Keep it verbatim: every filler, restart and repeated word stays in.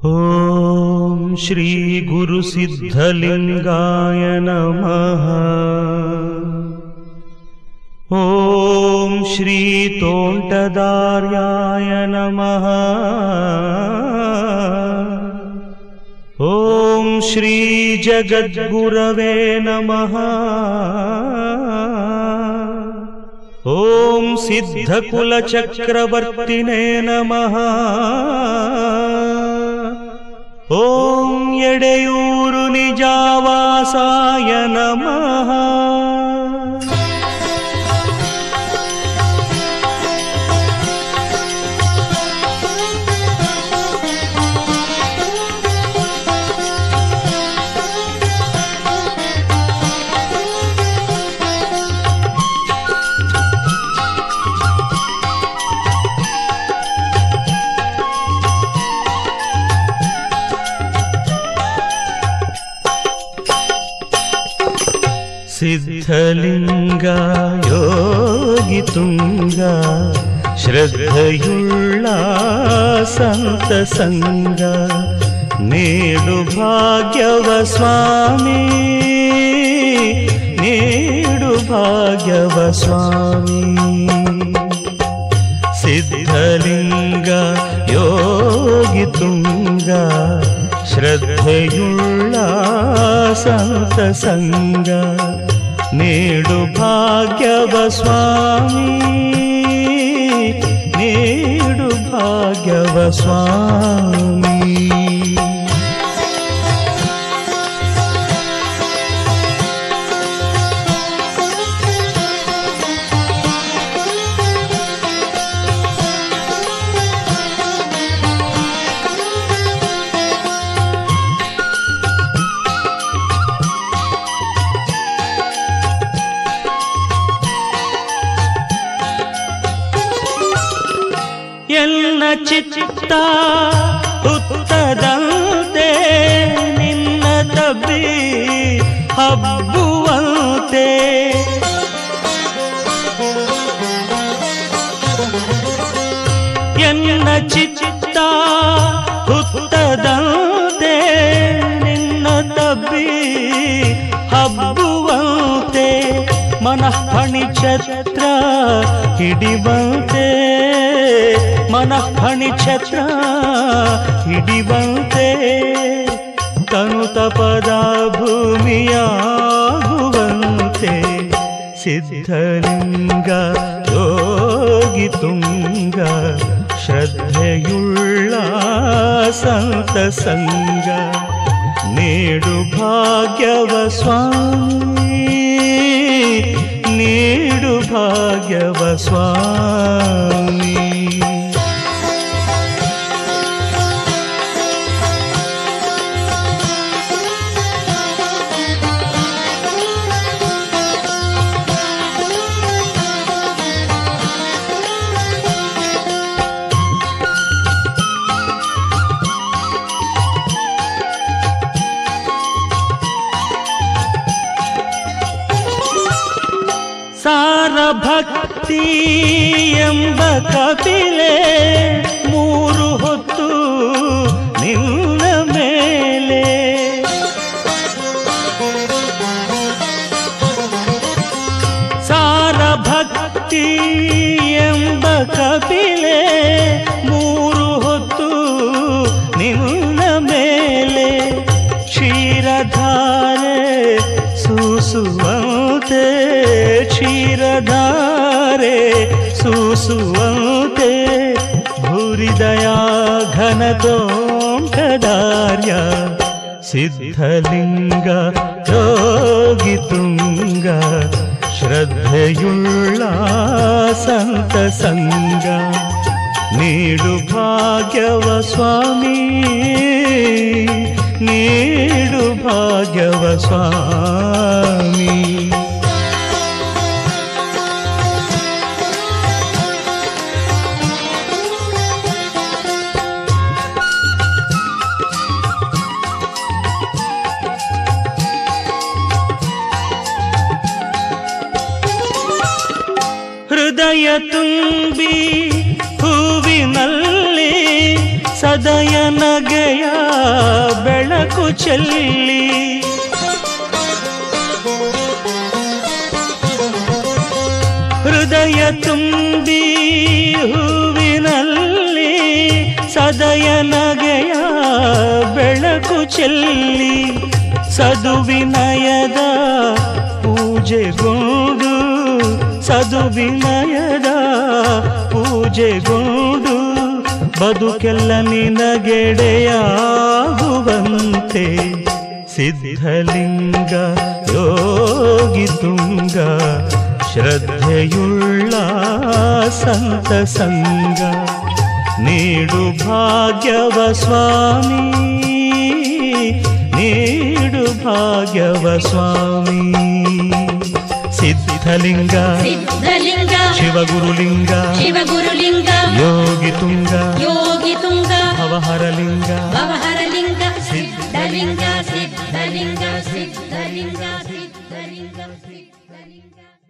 ಓಂ ಶ್ರೀ ಗುರು ಸಿದ್ಧಲಿಂಗಾಯ ನಮಃ. ಓಂ ಶ್ರೀ ತೋಂಟದಾರ್ಯಾಯ ನಮಃ. ಓಂ ಶ್ರೀ ಜಗದ್ಗುರವೇ ನಮಃ. ಓಂ ಸಿದ್ಧಕುಲಚಕ್ರವರ್ತಿನೇ ನಮಃ. ಓಂ ಎಡೆಯೂರು ನಿಜಾವಾಸಾಯ ನಮಃ. ಸಿದ್ಧಲಿಂಗ ಯೋಗಿ ತುಂಗ ಶ್ರದ್ಧೆಯುಳ್ಳ ಸಂತ ಸಂಗ ನೀಡು ಭಾಗ್ಯವ ಸ್ವಾಮಿ, ನೀಡು ಭಾಗ್ಯವ ಸ್ವಾಮಿ. ಸಿದ್ಧಲಿಂಗ ಯೋಗಿ ತುಂಗ ಶ್ರದ್ಧೆಯುಳ್ಳ ಸಂತ ಸಂಗ ನೀಡು ಭಾಗ್ಯವ ಸ್ವಾಮಿ, ನೀಡು ಭಾಗ್ಯವ ಸ್ವಾಮಿ. ಎಲ್ಲ ಚಿತ್ತ ಹುತ್ತದಂತೆ ನಿನ್ನ ತಬ್ಬಿ ಹಬ್ಬುವಂತೆ, ಎನ್ನ ಚಿತ್ತ ಹುತ್ತದಂತೆ ನಿನ್ನ ತಬ್ಬಿ ಹಬ್ಬುವಂತೆ, ಮನಃ ಫಣಿ ಛತ್ರ ಹಿಡಿವಂತೆ, ಮನಃ ಫಣಿ ಛತ್ರ ಹಿಡಿವಂತೆ, ತನು ತಪದ ಭೂಮಿಯಾಗುವಂತೆ. ಸಿದ್ಧಲಿಂಗ ಯೋಗಿ ತುಂಗ ಶ್ರದ್ಧೆಯುಳ್ಳ ಸಂತ ಸಂಗ ನೀಡು ಭಾಗ್ಯವ ಸ್ವಾಮಿ, ನೀಡು ಭಾಗ್ಯವ ಸ್ವಾಮಿ. ಸಾರ ಭಕ್ತಿ ಎಂಬ ಕಪಿಲೆ ಮೂರು ಹೊತ್ತು ನಿನ್ನ ಮೇಲೆ, ಸಾರ ಭಕ್ತಿ ಎಂಬ ಕಪಿಲೆ ಮೂರು ಹೊತ್ತು ನಿನ್ನ ಮೇಲೆ, ಕ್ಷೀರಧಾರೆ ಸೂಸುವಂತೆ, ಕ್ಷೀರಧಾರೆ ಸೂಸುವಂತೆ, ಭೂರಿದಯಾ ಘನ ತೋಂಟದಾರ್ಯ. ಸಿದ್ಧಲಿಂಗ ಯೋಗಿ ತುಂಗ ಶ್ರದ್ಧೆಯುಳ್ಳ ಸಂತ ಸಂಗ ನೀಡು ಭಾಗ್ಯವ ಸ್ವಾಮಿ, ನೀಡು ಭಾಗ್ಯವ ಸ್ವಾಮಿ. ಹೃದಯ ತುಂಬಿ ಹೂವಿನಲ್ಲಿ ಸದಾ ಸದಯ ನಗೆಯ ಬೆಳಕು ಚೆಲ್ಲಿ ಹೃದಯ ತುಂಬಿ ಹೂವಿನಲ್ಲಿ ಸದಯ ನಗೆಯ ಬೆಳಕು ಚೆಲ್ಲಿ ಸದುವಿನಯದ ಪೂಜೆಗೊಂಡು ಸದುವಿನಯದ ಪೂಜೆಗೊಂಡು ಬದುಕೆಲ್ಲ ನಿನಗೆಡೆಯಾಗುವಂತೆ ಸಿದ್ಧಲಿಂಗ ಯೋಗಿ ತುಂಗ ಶ್ರದ್ಧೆಯುಳ್ಳ ಸಂತ ಸಂಗ ನೀಡು ಭಾಗ್ಯವ ಸ್ವಾಮಿ ನೀಡು ಭಾಗ್ಯವ ಸ್ವಾಮಿ ಸಿದ್ಧಲಿಂಗ ಸಿದ್ಧಲಿಂಗ ಶಿವಗುರುಲಿಂಗ ಶಿವಗುರುಲಿಂಗ ಯೋಗಿ ತುಂಗ ಯೋಗಿ ತುಂಗ ಭವಹರಲಿಂಗ ಭವಹರಲಿಂಗ ಸಿದ್ಧಲಿಂಗ ಸಿದ್ಧಲಿಂಗ ಸಿದ್ಧಲಿಂಗ ಸಿದ್ಧಲಿಂಗ ಸಿದ್ಧಲಿಂಗ